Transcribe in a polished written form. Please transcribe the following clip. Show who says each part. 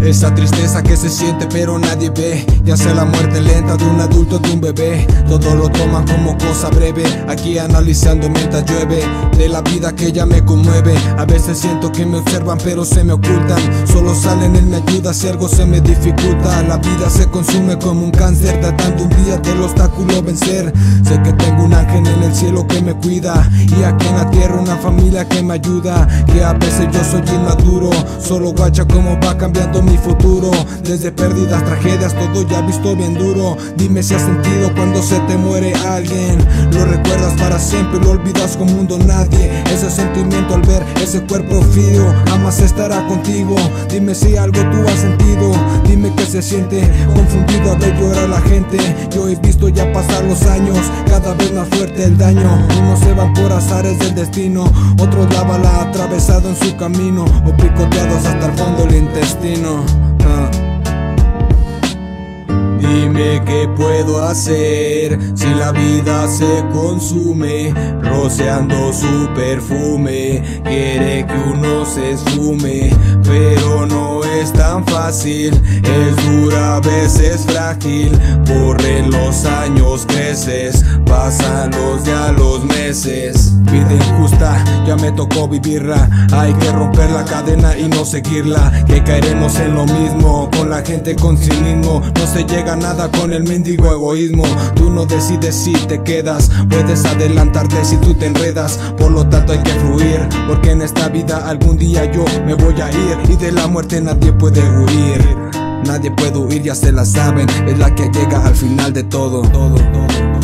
Speaker 1: Esa tristeza que se siente pero nadie ve, ya sea la muerte lenta de un adulto o de un bebé. Todo lo toman como cosa breve, aquí analizando mientras llueve, de la vida que ya me conmueve. A veces siento que me observan pero se me ocultan, solo salen en mi ayuda si algo se me dificulta. La vida se consume como un cáncer, tratando un día del obstáculo vencer. Sé que tengo un ángel en el cielo que me cuida, y aquí en la tierra una familia que me ayuda. Que a veces yo soy inmaduro, solo guacha cómo va cambiando mi futuro. Desde pérdidas, tragedias, todo ya visto bien duro. Dime si has sentido cuando se te muere alguien. Lo recuerdas para siempre, lo olvidas como un don nadie. Ese sentimiento al ver ese cuerpo frío jamás estará contigo. Dime si algo tú has sentido, dime que se siente confundido al ver llorar a la gente. Yo he visto ya pasar los años, cada vez más fuerte el daño. Unos se van por azares del destino, otros la bala atravesado en su camino, o picoteados hasta el fondo del intestino. Dime qué puedo hacer si la vida se consume, rociando su perfume. Quiere que uno se esfume, pero no es tan fácil. Es dura, a veces frágil. Corren los años, creces, pasan los días, los meses. Vida injusta, ya me tocó vivirla. Hay que romper la cadena y no seguirla, que caeremos en lo mismo con la gente con cinismo. No se llega a nada con el mendigo egoísmo. Tú no decides si te quedas, puedes adelantarte si tú te enredas. Por lo tanto hay que fluir, porque en esta vida algún día yo me voy a ir, y de la muerte nadie puede huir. Nadie puede huir, ya se la saben, es la que llega al final de todo.